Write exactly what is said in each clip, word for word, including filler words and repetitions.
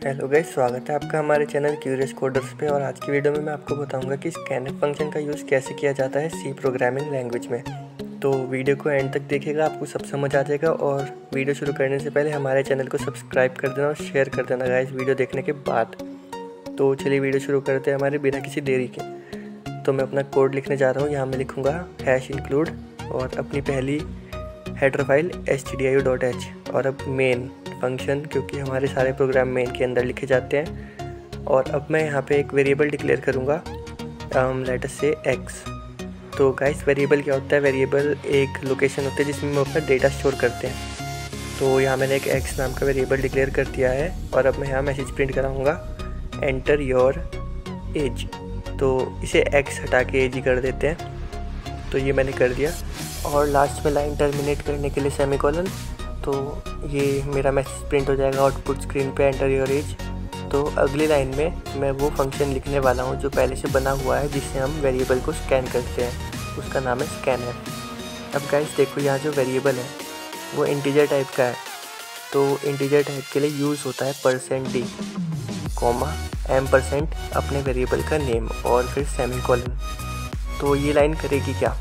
Hello guys, स्वागत है आपका हमारे चैनल क्यूरियस कोडर्स पे। और आज की वीडियो में मैं आपको बताऊंगा कि स्कैनफ फंक्शन का यूज़ कैसे किया जाता है सी प्रोग्रामिंग लैंग्वेज में। तो वीडियो को एंड तक देखिएगा, आपको सब समझ आ जाएगा। और वीडियो शुरू करने से पहले हमारे चैनल को सब्सक्राइब कर देना और शेयर कर देना गाइस वीडियो देखने के बाद। तो चलिए वीडियो शुरू करते हैं हमारे बिना किसी देरी के। तो मैं अपना कोड लिखने जा रहा हूँ। यहाँ मैं लिखूँगा हैश इंक्लूड और अपनी पहली header file H T D I O dot H और अब मेन फंक्शन, क्योंकि हमारे सारे प्रोग्राम मेन के अंदर लिखे जाते हैं। और अब मैं यहाँ पे एक वेरिएबल डिक्लेयर करूँगा, लेट अस से एक्स। तो गाइस वेरिएबल क्या होता है? वेरिएबल एक लोकेशन होती है जिसमें हम अपना डेटा स्टोर करते हैं। तो यहाँ मैंने एक एक्स नाम का वेरिएबल डिक्लेयर कर दिया है और अब मैं यहाँ मैसेज प्रिंट कराऊँगा, एंटर योर एज। तो इसे एक्स हटा के एज ही कर देते हैं। तो ये मैंने कर दिया और लास्ट में लाइन टर्मिनेट करने के लिए सेमीकोलन। तो ये मेरा मैसेज प्रिंट हो जाएगा आउटपुट स्क्रीन पे, एंटर योर एज। तो अगली लाइन में मैं वो फंक्शन लिखने वाला हूँ जो पहले से बना हुआ है, जिससे हम वेरिएबल को स्कैन करते हैं। उसका नाम है स्कैनर। अब गाइस देखो, यहाँ जो वेरिएबल है वो इंटीजर टाइप का है। तो इंटीजर टाइप के लिए यूज़ होता है percent D comma M percent अपने वेरिएबल का नेम और फिर सेमीकोलन। तो ये लाइन करेगी क्या?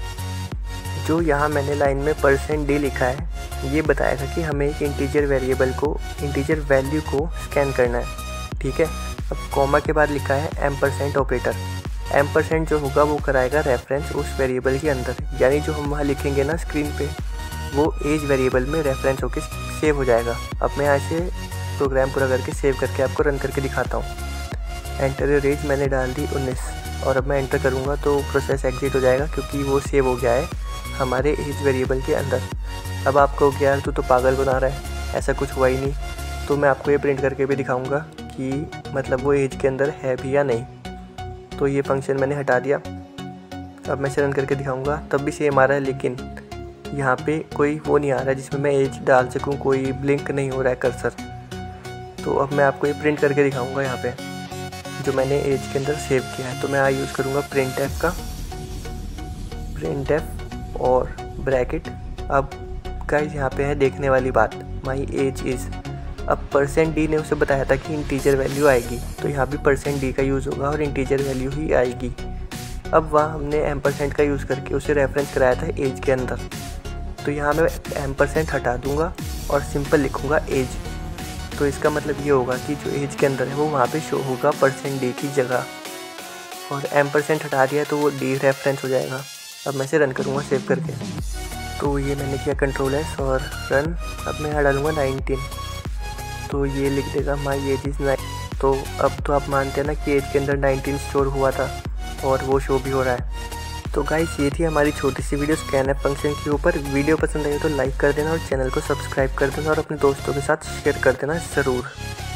जो यहाँ मैंने लाइन में परसेंट डी लिखा है ये बताएगा कि हमें एक इंटीजर वेरिएबल को, इंटीजर वैल्यू को स्कैन करना है। ठीक है। अब कॉमा के बाद लिखा है M percent operator. M percent जो होगा वो कराएगा रेफरेंस उस वेरिएबल के अंदर, यानी जो हम वहाँ लिखेंगे ना स्क्रीन पे, वो एज वेरिएबल में रेफरेंस होकर सेव हो जाएगा। अब मैं यहाँ से प्रोग्राम पूरा करके सेव करके आपको रन करके दिखाता हूँ। एंटर योर एज मैंने डाल दी उन्नीस और अब मैं एंटर करूँगा तो प्रोसेस एग्जिट हो जाएगा, क्योंकि वो सेव हो गया है हमारे एज वेरिएबल के अंदर। अब आपको क्या यार, तू तो पागल बना रहा है, ऐसा कुछ हुआ ही नहीं। तो मैं आपको ये प्रिंट करके भी दिखाऊंगा कि मतलब वो एज के अंदर है भी या नहीं। तो ये फंक्शन मैंने हटा दिया। अब मैं रन करके दिखाऊंगा, तब भी सेम आ रहा है, लेकिन यहाँ पे कोई वो नहीं आ रहा है जिसमें मैं एज डाल सकूँ, कोई ब्लिंक नहीं हो रहा है कर्सर। तो अब मैं आपको ये प्रिंट करके दिखाऊँगा यहाँ पर जो मैंने एज के अंदर सेव किया है। तो मैं यहाँ यूज़ करूँगा प्रिंट एफ का, प्रिंट एफ और ब्रैकेट। अब गाइस यहाँ पे है देखने वाली बात, माई एज इज़। अब परसेंट डी ने उसे बताया था कि इंटीजर वैल्यू आएगी, तो यहाँ भी परसेंट डी का यूज़ होगा और इंटीजर वैल्यू ही आएगी। अब वहाँ हमने एम परसेंट का यूज़ करके उसे रेफरेंस कराया था एज के अंदर। तो यहाँ मैं एम परसेंट हटा दूँगा और सिंपल लिखूँगा एज। तो इसका मतलब ये होगा कि जो एज के अंदर है वो वहाँ पर शो होगा परसेंट डी की जगह। और एम परसेंट हटा दिया तो वो डी रेफरेंस हो जाएगा। अब मैं इसे रन करूँगा सेव करके। तो ये मैंने किया कंट्रोल एस और रन। अब मैं यहाँ डालूँगा नाइनटीन, तो ये लिख देगा माई एज इज़ नाइन। तो अब तो आप मानते हैं ना कि एज के अंदर नाइनटीन स्टोर हुआ था और वो शो भी हो रहा है। तो गाइस ये थी हमारी छोटी सी वीडियो स्कैनफ फंक्शन के ऊपर। वीडियो पसंद आई तो लाइक कर देना और चैनल को सब्सक्राइब कर देना और अपने दोस्तों के साथ शेयर कर देना ज़रूर।